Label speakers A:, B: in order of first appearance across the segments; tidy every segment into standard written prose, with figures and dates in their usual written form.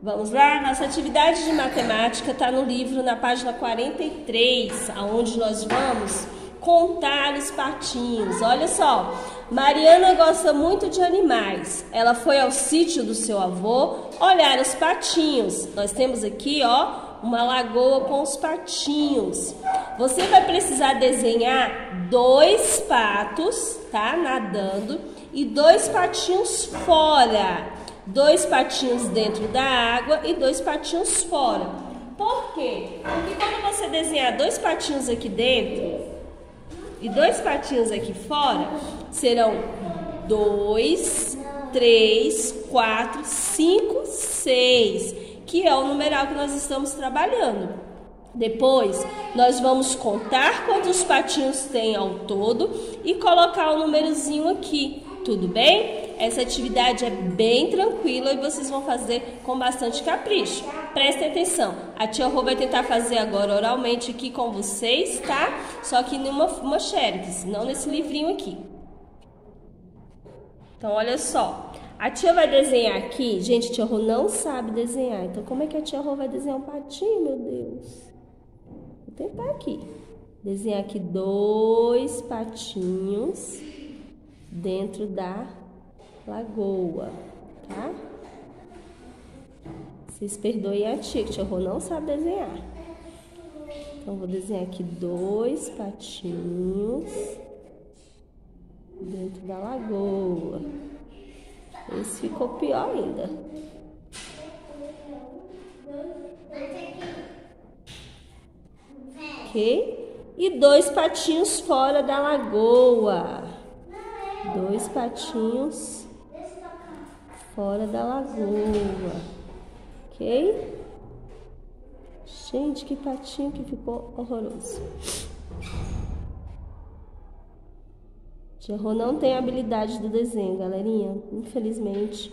A: Vamos lá? Nossa atividade de matemática está no livro, na página 43, onde nós vamos contar os patinhos. Olha só, Mariana gosta muito de animais. Ela foi ao sítio do seu avô olhar os patinhos. Nós temos aqui, ó, uma lagoa com os patinhos. Você vai precisar desenhar 2 patos, tá? Nadando, e 2 patinhos fora. 2 patinhos dentro da água e 2 patinhos fora. Por quê? Porque quando você desenhar 2 patinhos aqui dentro e 2 patinhos aqui fora, serão 2, 3, 4, 5, 6, que é o numeral que nós estamos trabalhando. Depois, nós vamos contar quantos patinhos tem ao todo e colocar o númerozinho aqui. Tudo bem? Essa atividade é bem tranquila e vocês vão fazer com bastante capricho. Prestem atenção. A tia Rô vai tentar fazer agora oralmente aqui com vocês, tá? Só que numa xerox, não nesse livrinho aqui. Então, olha só. A tia vai desenhar aqui. Gente, a tia Rô não sabe desenhar. Então, como é que a tia Rô vai desenhar um patinho, meu Deus? Vou tentar aqui. Desenhar aqui 2 patinhos dentro da lagoa, tá? Vocês perdoem a tia, que a tia Rô não sabe desenhar. Então, vou desenhar aqui 2 patinhos dentro da lagoa. Esse ficou pior ainda. Ok? E 2 patinhos fora da lagoa. 2 patinhos fora da lagoa, ok? Gente, que patinho que ficou horroroso. Tia Rô não tem habilidade do desenho, galerinha, infelizmente.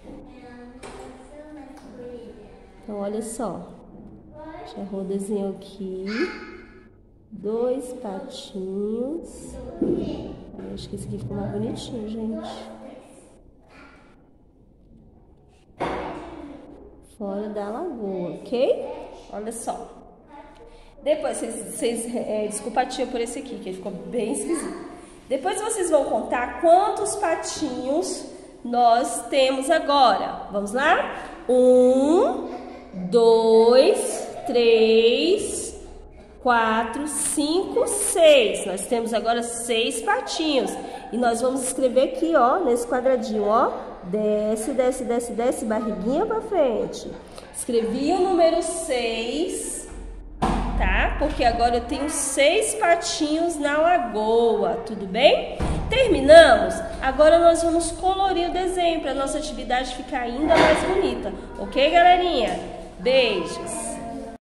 A: Então, olha só. Tia Rô desenhou aqui 2 patinhos. Eu acho que esse aqui ficou mais bonitinho, gente. Fora da lagoa, ok? Olha só. Depois, desculpa a tia por esse aqui, que ele ficou bem esquisito. Depois vocês vão contar quantos patinhos nós temos agora. Vamos lá? 1, 2, 3... 4, 5, 6. Nós temos agora 6 patinhos. E nós vamos escrever aqui, ó, nesse quadradinho, ó. Desce, desce, desce, desce, barriguinha pra frente. Escrevi o número 6, tá? Porque agora eu tenho 6 patinhos na lagoa, tudo bem? Terminamos? Agora nós vamos colorir o desenho para nossa atividade ficar ainda mais bonita. Ok, galerinha? Beijos!